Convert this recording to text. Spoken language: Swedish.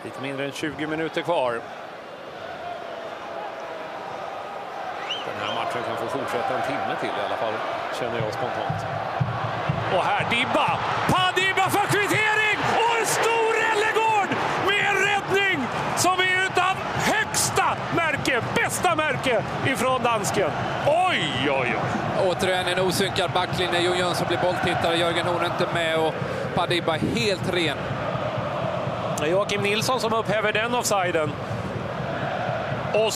Lite mindre än 20 minuter kvar. Den här matchen kan få fortsätta en timme till i alla fall, känner jag spontant. Och här Dibba! Dibba för kvittering! Och en stor Ellegård med en räddning som är utav högsta märke, bästa märke ifrån dansken. Oj, oj, oj! Återigen en osynkad backlinje. Jon Jönsson blir bolltittare, Jörgen Horn inte med och Dibba helt ren. Joakim Nilsson som upphäver den offsiden.